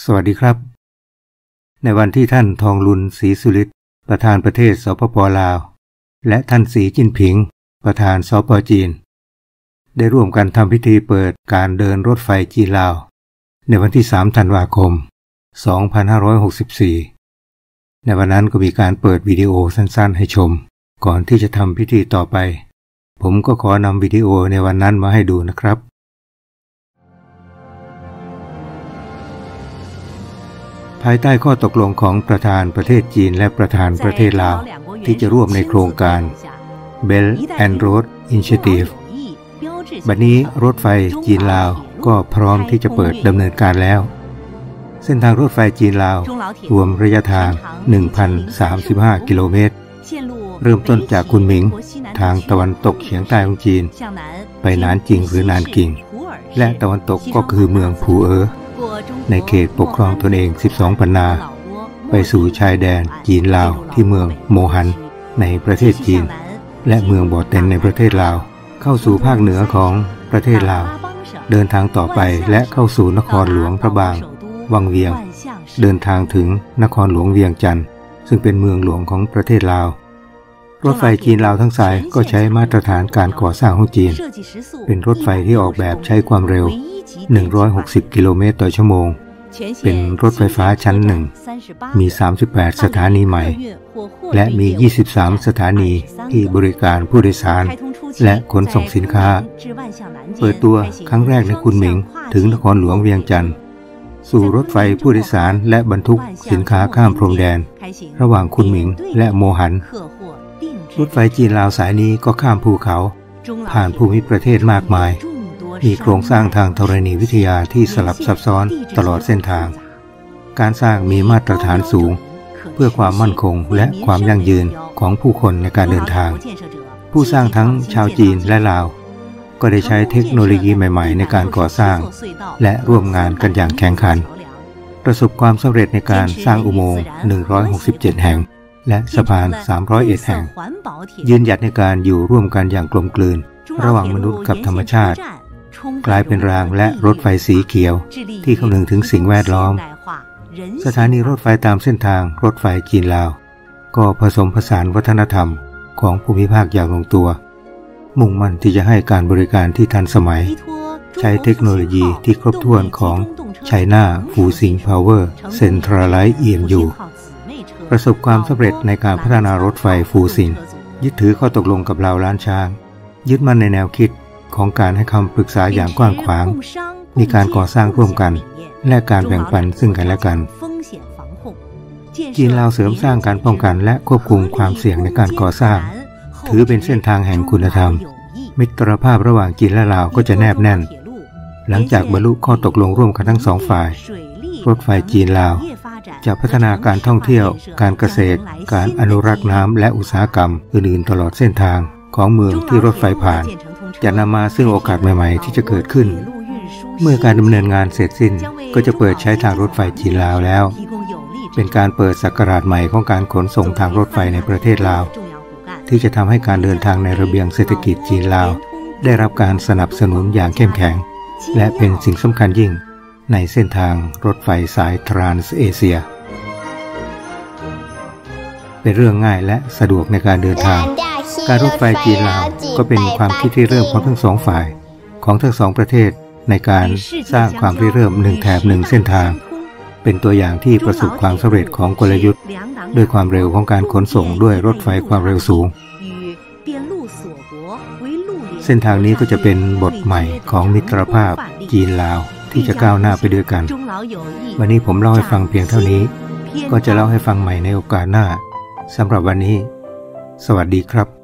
สวัสดีครับในวันที่ท่านทองลุนศรีสุฤทธิ์ประธานประเทศสปป.ลาวและท่านสีจิ้นผิงประธานสป.จีนได้ร่วมกันทำพิธีเปิดการเดินรถไฟจีนลาวในวันที่3 ธันวาคม 2564ในวันนั้นก็มีการเปิดวิดีโอสั้นๆให้ชมก่อนที่จะทำพิธีต่อไปผมก็ขอนำวิดีโอในวันนั้นมาให้ดูนะครับภายใต้ข้อตกลงของประธานประเทศจีนและประธานประเทศลาวที่จะร่วมในโครงการ Belt and Road Initiative บัดนี้รถไฟจีนลาวก็พร้อมที่จะเปิดดำเนินการแล้วเส้นทางรถไฟจีนลาวรวมระยะทาง 1,035 กิโลเมตรเริ่มต้นจากคุนหมิงทางตะวันตกเฉียงใต้ของจีนไปหนานจิงหรือนานกิงและตะวันตกก็คือเมืองผูเอ๋อในเขตปกครองตนเอง12 ปันนาไปสู่ชายแดนจีนลาวที่เมืองโมฮันในประเทศจีนและเมืองบ่อเต็นในประเทศลาวเข้าสู่ภาคเหนือของประเทศลาวเดินทางต่อไปและเข้าสู่นครหลวงพระบางวังเวียงเดินทางถึงนครหลวงเวียงจันทร์ซึ่งเป็นเมืองหลวงของประเทศลาวรถไฟจีนลาวทั้งสายก็ใช้มาตรฐานการก่อสร้างของจีนเป็นรถไฟที่ออกแบบใช้ความเร็ว160 กิโลเมตรต่อชั่วโมงเป็นรถไฟฟ้าชั้นหนึ่งมี38 สถานีใหม่และมี23 สถานีที่บริการผู้โดยสารและขนส่งสินค้าเปิดตัวครั้งแรกในคุนหมิงถึงนครหลวงเวียงจันทร์สู่รถไฟผู้โดยสารและบรรทุกสินค้าข้ามพรมแดนระหว่างคุนหมิงและโมหันรถไฟจีนลาวสายนี้ก็ข้ามภูเขาผ่านภูมิประเทศมากมายมีโครงสร้างทางธรณีวิทยาที่สลับซับซ้อนตลอดเส้นทางการสร้างมีมาตรฐานสูงเพื่อความมั่นคงและความยั่งยืนของผู้คนในการเดินทางผู้สร้างทั้งชาวจีนและลาวก็ได้ใช้เทคโนโลยีใหม่ๆในการก่อสร้างและร่วมงานกันอย่างแข่งขันประสบความสำเร็จในการสร้างอุโมงค์167 แห่งและสะพาน301 แห่งยืนหยัดในการอยู่ร่วมกันอย่างกลมกลืนระหว่างมนุษย์กับธรรมชาติกลายเป็นรางและรถไฟสีเขียวที่คำนึงถึงสิ่งแวดล้อมสถานีรถไฟตามเส้นทางรถไฟจีนลาวก็ผสมผสานวัฒนธรรมของภูมิภาคอย่างลงตัวมุ่งมั่นที่จะให้การบริการที่ทันสมัยใช้เทคโนโลยีที่ครบถ้วนของ China Fuxing Power Centralized EMU ประสบความสำเร็จในการพัฒนารถไฟฟูซิงยึดถือข้อตกลงกับลาวล้านช้างยึดมั่นในแนวคิดของการให้คำปรึกษาอย่างกว้างขวางมีการก่อสร้างร่วมกันและการแบ่งปันซึ่งกันและกันจีนลาวเสริมสร้างการป้องกันและควบคุมความเสี่ยงในการก่อสร้างถือเป็นเส้นทางแห่งคุณธรรมมิตรภาพระหว่างจีนและลาวก็จะแนบแน่นหลังจากบรรลุข้อตกลงร่วมกันทั้งสองฝ่ายรถไฟจีนลาวจะพัฒนาการท่องเที่ยวการเกษตรการอนุรักษ์น้ำและอุตสาหกรรมอื่นๆตลอดเส้นทางของเมืองที่รถไฟผ่านจะนำมาซึ่งโอกาสใหม่ๆที่จะเกิดขึ้นเมื่อการดำเนินงานเสร็จสิ้นก็จะเปิดใช้ทางรถไฟจีนลาวแล้วเป็นการเปิดศักราชใหม่ของการขนส่งทางรถไฟในประเทศลาวที่จะทำให้การเดินทางในระเบียงเศรษฐกิจจีนลาวได้รับการสนับสนุนอย่างเข้มแข็งและเป็นสิ่งสำคัญยิ่งในเส้นทางรถไฟสายทรานส์เอเชียเป็นเรื่องง่ายและสะดวกในการเดินทางการรถไฟจีนลาวก็เป็นความคิดที่เริ่มของทั้งสองฝ่ายของทั้งสองประเทศในการสร้างความริเริ่ม1 แถบ 1 เส้นทางเป็นตัวอย่างที่ประสบความสำเร็จของกลยุทธ์ด้วยความเร็วของการขนส่งด้วยรถไฟความเร็วสูงเส้นทางนี้ก็จะเป็นบทใหม่ของมิตรภาพจีนลาวที่จะก้าวหน้าไปด้วยกันวันนี้ผมเล่าให้ฟังเพียงเท่านี้ก็จะเล่าให้ฟังใหม่ในโอกาสหน้าสำหรับวันนี้สวัสดีครับ